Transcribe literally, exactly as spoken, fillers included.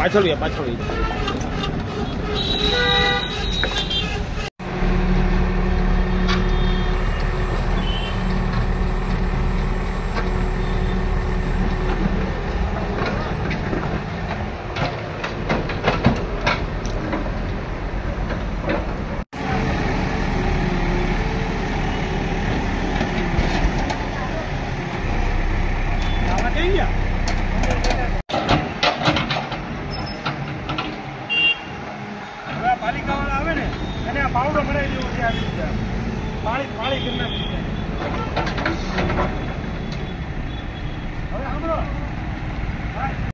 પાછળ પાછળ પાલિકા વાળા આવે ને એને આ પાવડો બનાવી દેવો છે. પાણી પાણી કરી